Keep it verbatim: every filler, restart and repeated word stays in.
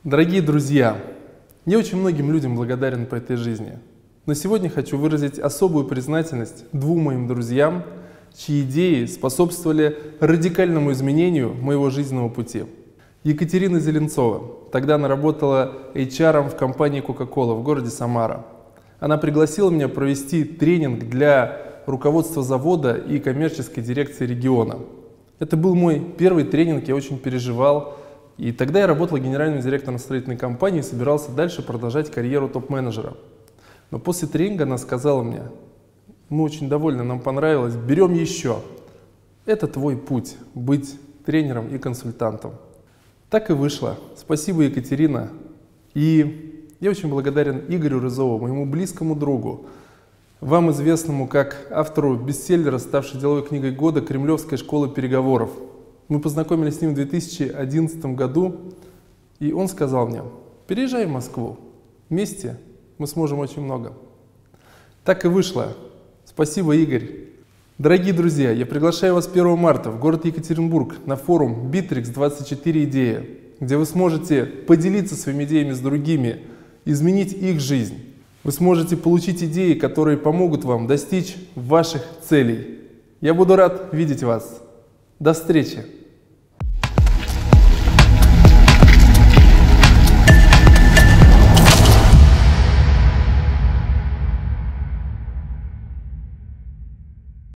Дорогие друзья, я очень многим людям благодарен по этой жизни, но сегодня хочу выразить особую признательность двум моим друзьям, чьи идеи способствовали радикальному изменению моего жизненного пути. Екатерина Зеленцова. Тогда она работала эйч ар-ом в компании Coca-Cola в городе Самара. Она пригласила меня провести тренинг для руководства завода и коммерческой дирекции региона. Это был мой первый тренинг, я очень переживал. И тогда я работал генеральным директором строительной компании и собирался дальше продолжать карьеру топ-менеджера. Но после тренинга она сказала мне: мы очень довольны, нам понравилось, берем еще. Это твой путь — быть тренером и консультантом. Так и вышло. Спасибо, Екатерина. И я очень благодарен Игорю Рызову, моему близкому другу, вам известному как автору бестселлера, ставшей деловой книгой года «Кремлевская школа переговоров». Мы познакомились с ним в две тысячи одиннадцатом году, и он сказал мне: переезжай в Москву, вместе мы сможем очень много. Так и вышло. Спасибо, Игорь. Дорогие друзья, я приглашаю вас первого марта в город Екатеринбург на форум Битрикс двадцать четыре идеи, где вы сможете поделиться своими идеями с другими, изменить их жизнь. Вы сможете получить идеи, которые помогут вам достичь ваших целей. Я буду рад видеть вас. До встречи!